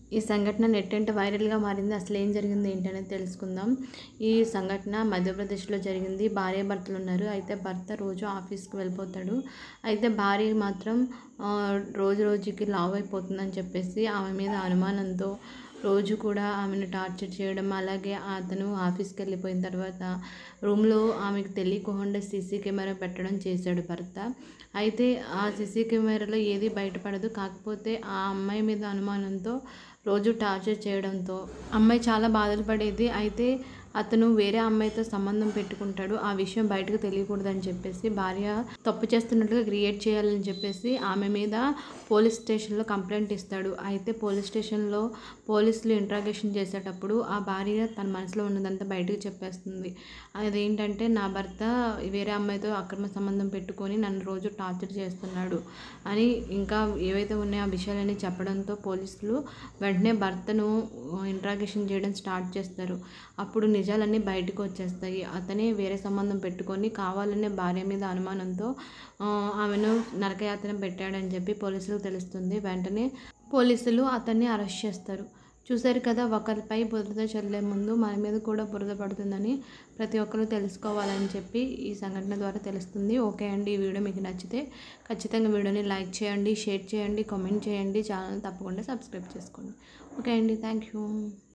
ఈ సంఘటన నెట్టంటే వైరల్గా మారింది. అసలు ఏం జరిగింది ఏంటనేది తెలుసుకుందాం. ఈ సంఘటన మధ్యప్రదేశ్లో జరిగింది. భార్యాభర్తలు ఉన్నారు. అయితే భర్త రోజు ఆఫీస్కి వెళ్ళిపోతాడు. అయితే భార్య మాత్రం రోజు రోజుకి లావు అయిపోతుందని చెప్పేసి ఆమె మీద అనుమానంతో రోజు కూడా ఆమెను టార్చర్ చేయడం, అలాగే అతను ఆఫీస్కి వెళ్ళిపోయిన తర్వాత రూమ్లో ఆమెకు తెలియకుండా సీసీ కెమెరా పెట్టడం చేశాడు భర్త. అయితే ఆ సీసీ కెమెరాలో ఏది బయటపడదు. కాకపోతే ఆ అమ్మాయి మీద అనుమానంతో రోజు టార్చర్ చేయడంతో అమ్మాయి చాలా బాధలు పడేది. అయితే అతను వేరే అమ్మాయితో సంబంధం పెట్టుకుంటాడు. ఆ విషయం బయటకు తెలియకూడదని చెప్పేసి భార్య తప్పు చేస్తున్నట్టుగా క్రియేట్ చేయాలని చెప్పేసి ఆమె మీద పోలీస్ స్టేషన్లో కంప్లైంట్ ఇస్తాడు. అయితే పోలీస్ స్టేషన్లో పోలీసులు ఇంట్రాగేషన్ చేసేటప్పుడు ఆ భార్య తన మనసులో ఉన్నదంతా బయటకు చెప్పేస్తుంది. అదేంటంటే, నా భర్త వేరే అమ్మాయితో అక్రమ సంబంధం పెట్టుకొని నన్ను రోజు టార్చర్ చేస్తున్నాడు అని ఇంకా ఏవైతే ఉన్నాయో ఆ విషయాలన్నీ చెప్పడంతో పోలీసులు వెంటనే భర్తను ఇంట్రాగేషన్ చేయడం స్టార్ట్ చేస్తారు. అప్పుడు నిజాలన్నీ బయటకు వచ్చేస్తాయి. అతనే వేరే సంబంధం పెట్టుకొని కావాలనే భార్య మీద అనుమానంతో ఆమెను నరకయాతన పెట్టాడని చెప్పి పోలీసులకు తెలుస్తుంది. వెంటనే పోలీసులు అతన్ని అరెస్ట్ చేస్తారు. చూశారు కదా, ఒకరిపై బురద చల్లే ముందు మన మీద కూడా బురద పడుతుందని ప్రతి ఒక్కరూ తెలుసుకోవాలని చెప్పి ఈ సంఘటన ద్వారా తెలుస్తుంది. ఓకే అండి, ఈ వీడియో మీకు నచ్చితే ఖచ్చితంగా వీడియోని లైక్ చేయండి, షేర్ చేయండి, కామెంట్ చేయండి, ఛానల్ తప్పకుండా సబ్స్క్రైబ్ చేసుకోండి. ఓకే అండి, థ్యాంక్ యూ.